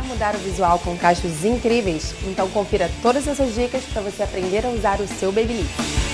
mudar o visual com cachos incríveis? Então confira todas essas dicas para você aprender a usar o seu Babyliss.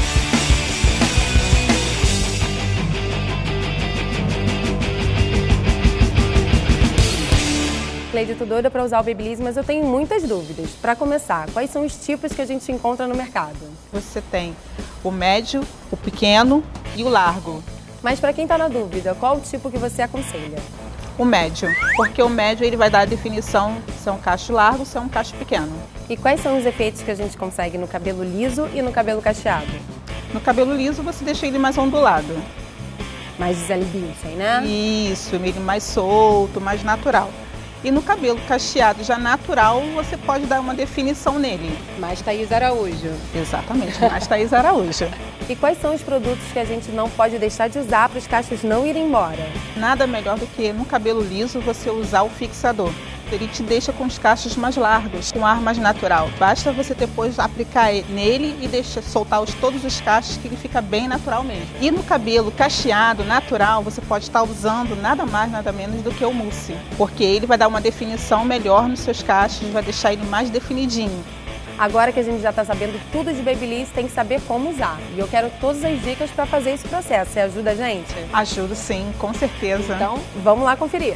Cleide, tô doida para usar o Babyliss, mas eu tenho muitas dúvidas. Para começar, quais são os tipos que a gente encontra no mercado? Você tem o médio, o pequeno e o largo. Mas para quem está na dúvida, qual o tipo que você aconselha? O médio, porque o médio ele vai dar a definição se é um cacho largo, se é um cacho pequeno. E quais são os efeitos que a gente consegue no cabelo liso e no cabelo cacheado? No cabelo liso você deixa ele mais ondulado. Mais Gisele Bündchen, né? Isso, ele mais solto, mais natural. E no cabelo cacheado já natural, você pode dar uma definição nele. Mais Thaís Araújo. Exatamente, mais Thaís Araújo. E quais são os produtos que a gente não pode deixar de usar para os cachos não irem embora? Nada melhor do que no cabelo liso você usar o fixador. Ele te deixa com os cachos mais largos, com ar mais natural. Basta você depois aplicar nele e deixar soltar todos os cachos que ele fica bem natural mesmo. E no cabelo cacheado, natural, você pode estar usando nada mais, nada menos do que o mousse. Porque ele vai dar uma definição melhor nos seus cachos, vai deixar ele mais definidinho. Agora que a gente já está sabendo tudo de Babyliss, tem que saber como usar. E eu quero todas as dicas para fazer esse processo. Você ajuda a gente? Ajudo sim, com certeza. Então, vamos lá conferir.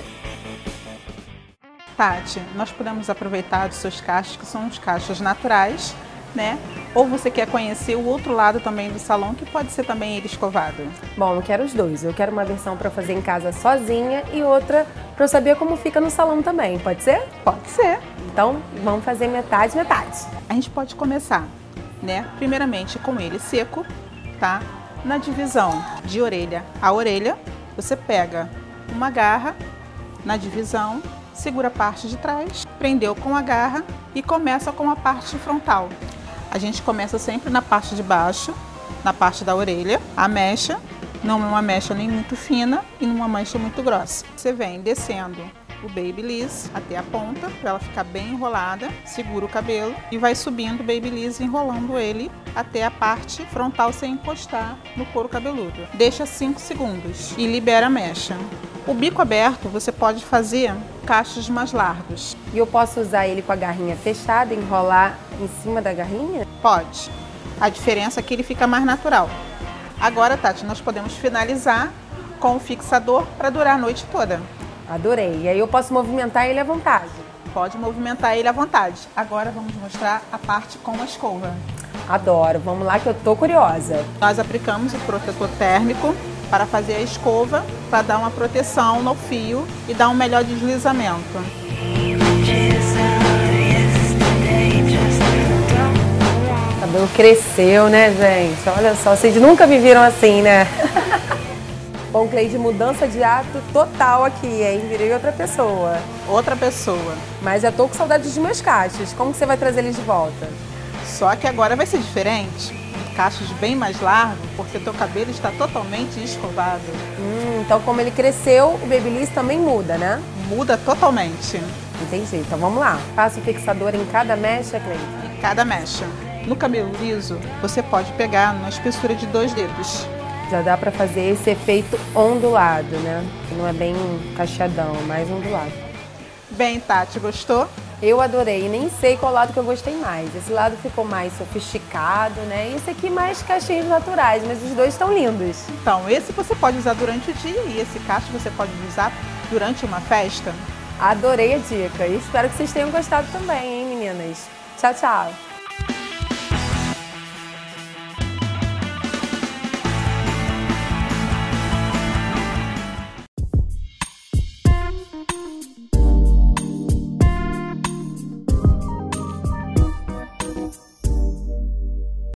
Tati, nós podemos aproveitar dos seus cachos, que são os cachos naturais, né? Ou você quer conhecer o outro lado também do salão, que pode ser também ele escovado? Bom, eu quero os dois. Eu quero uma versão para fazer em casa sozinha e outra para eu saber como fica no salão também. Pode ser? Pode ser. Então, vamos fazer metade, metade. A gente pode começar, né? Primeiramente com ele seco, tá? Na divisão de orelha a orelha, você pega uma garra na divisão, segura a parte de trás, prendeu com a garra e começa com a parte frontal. A gente começa sempre na parte de baixo, na parte da orelha, a mecha, não é uma mecha nem muito fina e não é uma mecha muito grossa. Você vem descendo o Babyliss até a ponta, para ela ficar bem enrolada, segura o cabelo e vai subindo o Babyliss, enrolando ele até a parte frontal sem encostar no couro cabeludo. Deixa 5 segundos e libera a mecha. O bico aberto você pode fazer cachos mais largos. E eu posso usar ele com a garrinha fechada, enrolar em cima da garrinha? Pode. A diferença é que ele fica mais natural. Agora, Tati, nós podemos finalizar com o fixador para durar a noite toda. Adorei. E aí eu posso movimentar ele à vontade? Pode movimentar ele à vontade. Agora vamos mostrar a parte com a escova. Adoro. Vamos lá que eu tô curiosa. Nós aplicamos o protetor térmico para fazer a escova, para dar uma proteção no fio e dar um melhor deslizamento. O cabelo cresceu, né, gente? Olha só, vocês nunca me viram assim, né? Bom, Cleide, mudança de hábito total aqui, hein? Virei outra pessoa. Outra pessoa. Mas já tô com saudade dos meus cachos. Como que você vai trazer eles de volta? Só que agora vai ser diferente. Cachos bem mais largos, porque teu cabelo está totalmente escovado. Então como ele cresceu, o Babyliss também muda, né? Muda totalmente. Entendi. Então vamos lá. Passa o fixador em cada mecha, Cleide? Em cada mecha. No cabelo liso, você pode pegar na espessura de 2 dedos. Já dá pra fazer esse efeito ondulado, né? Que não é bem cacheadão, é mais ondulado. Bem, Tati, gostou? Eu adorei, nem sei qual lado que eu gostei mais. Esse lado ficou mais sofisticado, né? E esse aqui mais cachinhos naturais, mas os dois estão lindos. Então, esse você pode usar durante o dia e esse cacho você pode usar durante uma festa. Adorei a dica e espero que vocês tenham gostado também, hein, meninas? Tchau, tchau!